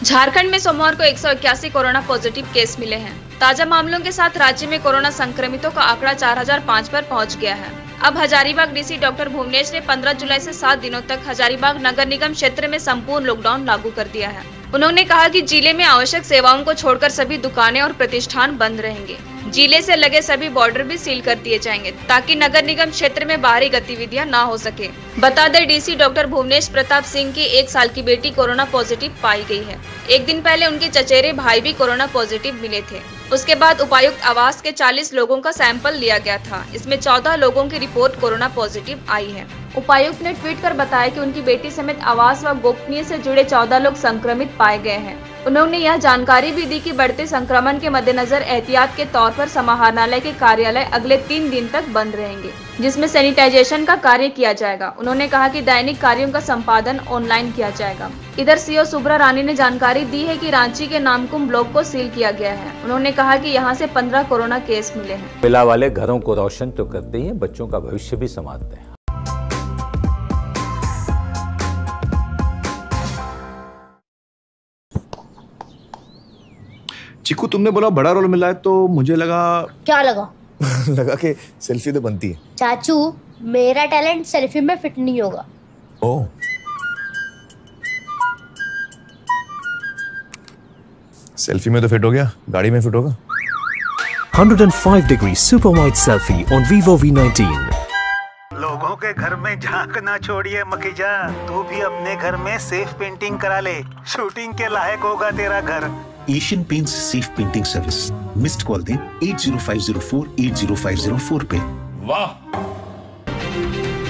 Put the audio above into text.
झारखंड में सोमवार को 181 कोरोना पॉजिटिव केस मिले हैं। ताजा मामलों के साथ राज्य में कोरोना संक्रमितों का आंकड़ा 4005 पर पहुंच गया है। अब हजारीबाग डीसी डॉक्टर भुवनेश ने 15 जुलाई से 7 दिनों तक हजारीबाग नगर निगम क्षेत्र में संपूर्ण लॉकडाउन लागू कर दिया है। उन्होंने कहा कि जिले में आवश्यक सेवाओं को छोड़कर सभी दुकानें और प्रतिष्ठान बंद रहेंगे। जिले से लगे सभी बॉर्डर भी सील कर दिए जाएंगे ताकि नगर निगम क्षेत्र में बाहरी गतिविधियां ना हो सके। बता दें, डीसी डॉक्टर भुवनेश प्रताप सिंह की 1 साल की बेटी कोरोना पॉजिटिव पाई गई है। एक दिन पहले उनके चचेरे भाई भी कोरोना पॉजिटिव मिले थे। उसके बाद उपायुक्त आवास के 40 लोगों का सैंपल लिया गया था। इसमें 14 लोगों की रिपोर्ट कोरोना पॉजिटिव आई है। उपायुक्त ने ट्वीट कर बताया कि उनकी बेटी समेत आवास व गोपनीय से जुड़े 14 लोग संक्रमित पाए गए हैं। उन्होंने यह जानकारी भी दी कि बढ़ते संक्रमण के मद्देनजर एहतियात के तौर पर समाहरणालय के कार्यालय अगले 3 दिन तक बंद रहेंगे, जिसमें सैनिटाइजेशन का कार्य किया जाएगा। उन्होंने कहा कि दैनिक कार्यों का संपादन ऑनलाइन किया जाएगा। इधर सीओ सुब्रा रानी ने जानकारी दी है कि रांची के नामकुम ब्लॉक को सील किया गया है। उन्होंने कहा कि यहां से 15 कोरोना केस मिले हैं। मिला वाले घरों को रोशन तो करते ही हैं, बच्चों का भविष्य भी संवारते हैं। चिकू, तुमने बोला बड़ा रोल मिला है तो मुझे लगा। क्या लगा? लगा कि सेल्फी तो बनती है। चाचू, मेरा टैलेंट सेल्फी में फिट नहीं होगा। ओह, सेल्फी में तो फिट हो गया, गाड़ी में फिट होगा। 105 degree super wide selfie on Vivo V19। लोगों के घर में झांक ना छोड़िए मखीजा, तू भी अपने घर में सेफ पेंटिंग करा ले। शूटिंग के लायक होगा तेरा घर। Asian Paints safe painting service. Missed call दें 80504 80504 पे। वाह।